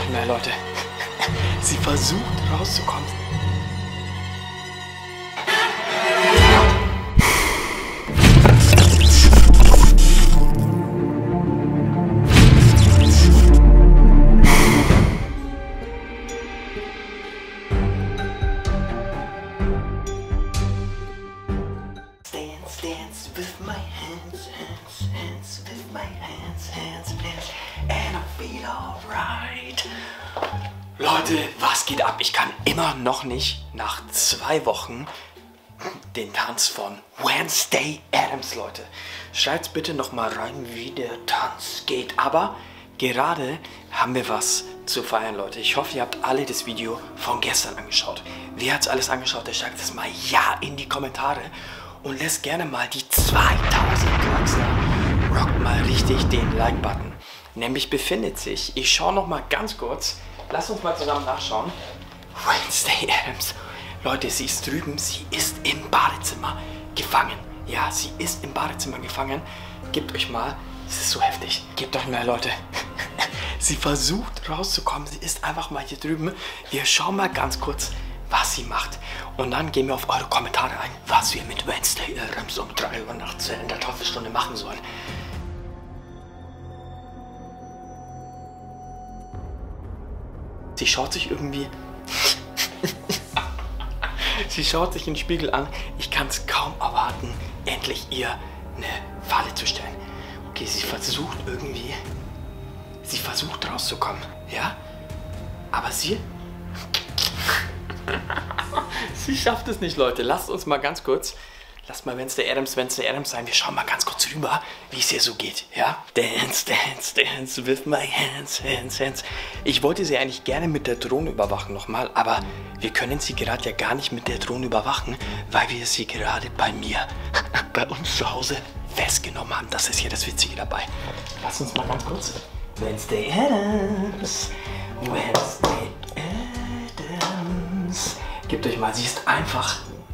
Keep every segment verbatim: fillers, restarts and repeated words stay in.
euch mal, Leute. Sie versucht rauszukommen. Dance, dance with my hands, hands, hands, with my hands, hands, hands, and I feel alright. Leute, was geht ab? Ich kann immer noch nicht nach zwei Wochen den Tanz von Wednesday Addams, Leute. Schreibt bitte noch mal rein, wie der Tanz geht. Aber gerade haben wir was zu feiern, Leute. Ich hoffe, ihr habt alle das Video von gestern angeschaut. Wer hat es alles angeschaut? Der schreibt es mal ja in die Kommentare. Und lässt gerne mal die zweitausend Klicks da. Rockt mal richtig den Like-Button. Nämlich befindet sich, ich schaue noch mal ganz kurz, lasst uns mal zusammen nachschauen. Wednesday Addams. Leute, sie ist drüben, sie ist im Badezimmer gefangen. Ja, sie ist im Badezimmer gefangen. Gebt euch mal, es ist so heftig, gebt euch mal, Leute. Sie versucht rauszukommen, sie ist einfach mal hier drüben. Wir schauen mal ganz kurz, was sie macht. Und dann gehen wir auf eure Kommentare ein, was wir mit Wednesday Addams um drei Uhr nachts in der Teufelsstunde machen sollen. Sie schaut sich irgendwie... Sie schaut sich in den Spiegel an. Ich kann es kaum erwarten, endlich ihr eine Falle zu stellen. Okay, sie versucht irgendwie... Sie versucht rauszukommen, ja? Aber sie... Sie schafft es nicht, Leute. Lasst uns mal ganz kurz, lasst mal Wednesday Addams, Wednesday Addams sein. Wir schauen mal ganz kurz rüber, wie es ihr so geht, ja? Dance, dance, dance with my hands, hands, hands. Ich wollte sie eigentlich gerne mit der Drohne überwachen nochmal, aber wir können sie gerade ja gar nicht mit der Drohne überwachen, weil wir sie gerade bei mir, bei uns zu Hause festgenommen haben. Das ist hier das Witzige dabei. Lasst uns mal ganz kurz. Wednesday Addams, Wednesday Addams. Gebt euch mal, sie ist einfach,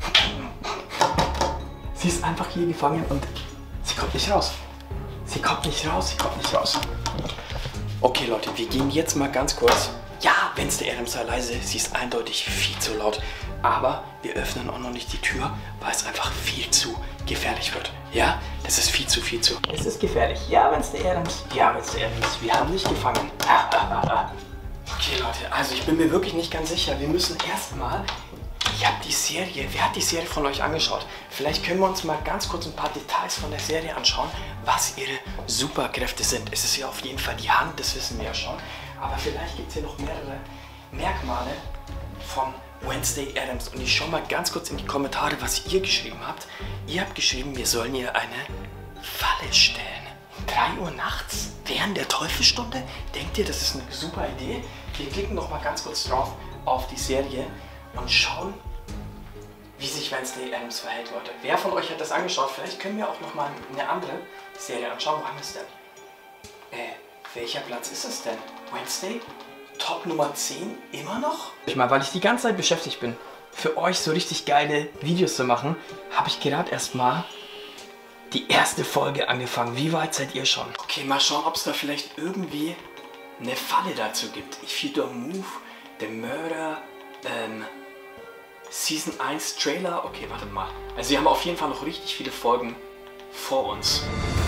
sie ist einfach hier gefangen und sie kommt nicht raus. Sie kommt nicht raus, sie kommt nicht raus. Okay, Leute, wir gehen jetzt mal ganz kurz. Ja, Wednesday Addams sei leise, sie ist eindeutig viel zu laut. Aber wir öffnen auch noch nicht die Tür, weil es einfach viel zu gefährlich wird. Ja, das ist viel zu, viel zu. Es ist gefährlich. Ja, Wednesday Addams. Ja, Wednesday Addams, wir haben dich gefangen. Okay, Leute, also ich bin mir wirklich nicht ganz sicher. Wir müssen erstmal... Ich habe die Serie, wer hat die Serie von euch angeschaut? Vielleicht können wir uns mal ganz kurz ein paar Details von der Serie anschauen, was ihre Superkräfte sind. Es ist ja auf jeden Fall die Hand, das wissen wir ja schon. Aber vielleicht gibt es hier noch mehrere Merkmale von Wednesday Addams. Und ich schaue mal ganz kurz in die Kommentare, was ihr geschrieben habt. Ihr habt geschrieben, wir sollen ihr eine Falle stellen. drei Uhr nachts? Während der Teufelsstunde? Denkt ihr, das ist eine super Idee? Wir klicken noch mal ganz kurz drauf auf die Serie und schauen, wie sich Wednesday Addams verhält, Leute. Wer von euch hat das angeschaut? Vielleicht können wir auch noch mal eine andere Serie anschauen. Wo haben wir es denn? Äh, welcher Platz ist es denn? Wednesday? Top Nummer zehn? Immer noch? Ich meine, weil ich die ganze Zeit beschäftigt bin, für euch so richtig geile Videos zu machen, habe ich gerade erstmal die erste Folge angefangen. Wie weit seid ihr schon? Okay, mal schauen, ob es da vielleicht irgendwie eine Falle dazu gibt. If you don't move, the murder, ähm, Season eins Trailer. Okay, warte mal. Also wir haben auf jeden Fall noch richtig viele Folgen vor uns.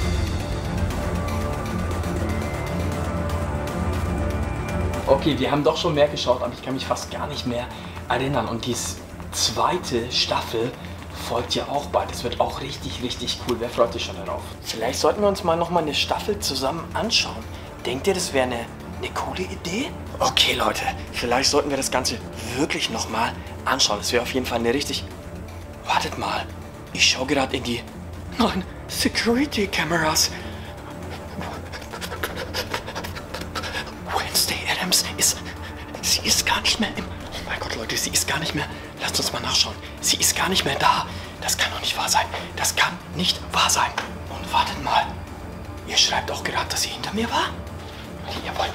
Okay, wir haben doch schon mehr geschaut, aber ich kann mich fast gar nicht mehr erinnern. Und die zweite Staffel folgt ja auch bald. Das wird auch richtig, richtig cool. Wer freut sich schon darauf? Vielleicht sollten wir uns mal noch mal eine Staffel zusammen anschauen. Denkt ihr, das wäre eine, eine coole Idee? Okay, Leute, vielleicht sollten wir das Ganze wirklich noch mal anschauen. Das wäre auf jeden Fall eine richtig... Wartet mal, ich schaue gerade in die neuen Security-Kameras. Wednesday Addams ist... Sie ist gar nicht mehr im... Oh mein Gott, Leute, sie ist gar nicht mehr... Lasst uns mal nachschauen. Sie ist gar nicht mehr da. Das kann doch nicht wahr sein. Das kann nicht wahr sein. Und wartet mal. Ihr schreibt auch gerade, dass sie hinter mir war? Jawohl.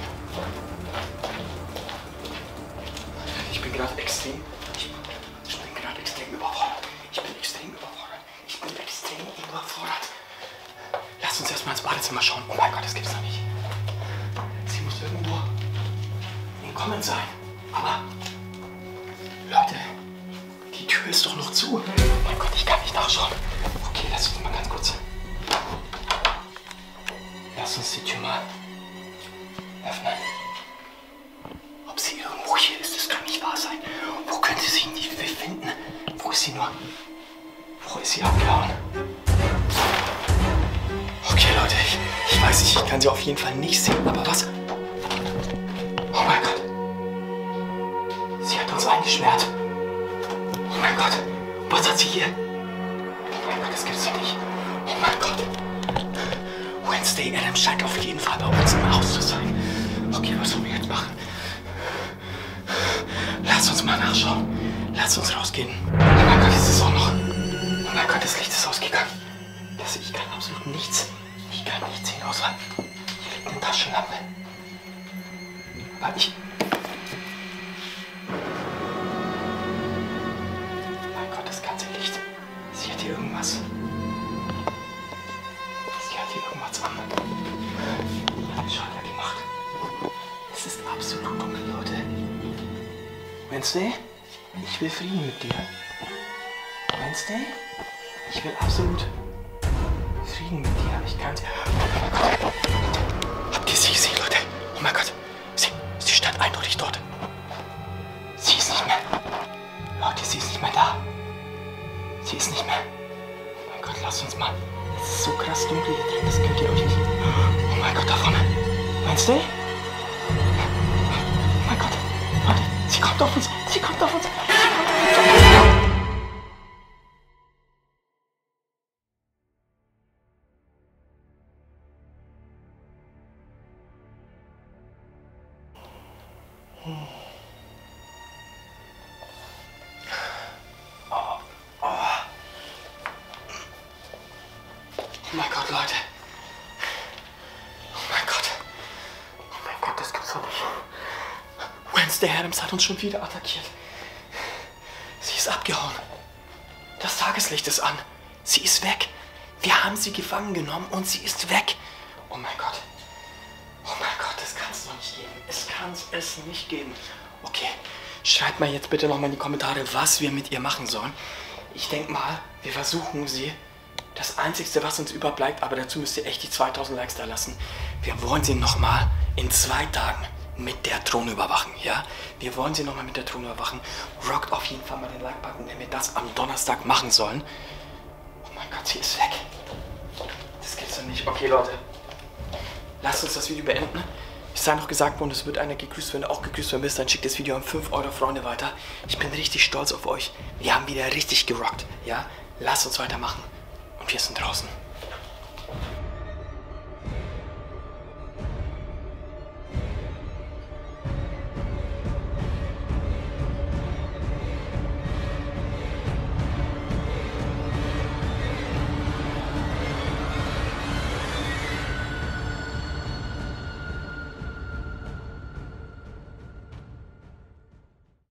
Ich bin gerade extrem... Ich, ich bin gerade extrem überfordert. Ich bin extrem überfordert. Ich bin extrem überfordert. Lasst uns erstmal ins Badezimmer schauen. Oh mein Gott, das gibt's doch nicht. Sie muss irgendwo... entkommen sein. Aber, Leute, die Tür ist doch noch zu. Oh mein Gott, ich kann nicht nachschauen. Okay, lass uns mal ganz kurz. Lass uns die Tür mal öffnen. Ob sie irgendwo hier ist, das kann nicht wahr sein. Wo könnte sie sich nicht befinden? Wo ist sie nur? Wo ist sie abgehauen? Okay, Leute, ich, ich weiß nicht, ich kann sie auf jeden Fall nicht sehen, aber was? Oh mein Gott. Sie hat uns eingesperrt. Oh mein Gott. Was hat sie hier? Oh mein Gott, das gibt's doch nicht. Oh mein Gott. Wednesday Addams scheint auf jeden Fall bei uns im Haus zu sein. Okay, was sollen wir jetzt machen? Lass uns mal nachschauen. Lass uns rausgehen. Oh mein Gott, es ist auch noch. Oh mein Gott, das Licht ist ausgegangen. Das, ich kann absolut nichts. Ich kann nichts sehen, außer hier liegt eine Taschenlampe. Aber ich... Oh mein Gott, das ganze Licht. Sie hat hier irgendwas. Sie hat hier irgendwas an. Schalter gemacht. Es ist absolut dunkel, Leute. Wednesday, ich will Frieden mit dir. Wednesday, ich will absolut Frieden mit dir. Ich kann sie... Oh mein Gott. Habt ihr sie gesehen, Leute? Oh mein Gott. Sie, sie stand eindeutig dort. Sie ist nicht mehr... Leute, sie ist nicht mehr da. Sie ist nicht mehr... Oh mein Gott, lasst uns mal... Es ist so krass dunkel hier drin, das könnt ihr euch nicht... Oh mein Gott, da vorne. Wednesday? Oh mein Gott. Leute, sie kommt auf uns. Sie kommt auf uns. Sie kommt auf uns. Oh, oh. Oh mein Gott, Leute. Oh mein Gott. Oh mein Gott, das gibt's doch nicht. Wednesday Addams hat uns schon wieder attackiert. Sie ist abgehauen. Das Tageslicht ist an. Sie ist weg. Wir haben sie gefangen genommen und sie ist weg. Oh mein Gott. Oh mein Gott, das kann es doch nicht geben. Es kann es nicht geben. Okay, schreibt mal jetzt bitte nochmal in die Kommentare, was wir mit ihr machen sollen. Ich denke mal, wir versuchen sie. Das Einzige, was uns überbleibt, aber dazu müsst ihr echt die zweitausend Likes da lassen. Wir wollen sie nochmal in zwei Tagen mit der Drohne überwachen, ja? Wir wollen sie nochmal mit der Drohne überwachen. Rockt auf jeden Fall mal den Like-Button, wenn wir das am Donnerstag machen sollen. Oh mein Gott, sie ist weg. Das gibt's doch nicht. Okay, Leute. Lasst uns das Video beenden. Es sei noch gesagt worden, es wird einer gegrüßt. Wenn du auch gegrüßt werden bist, dann schickt das Video an fünf eure Freunde weiter. Ich bin richtig stolz auf euch. Wir haben wieder richtig gerockt, ja? Lasst uns weitermachen. Und wir sind draußen.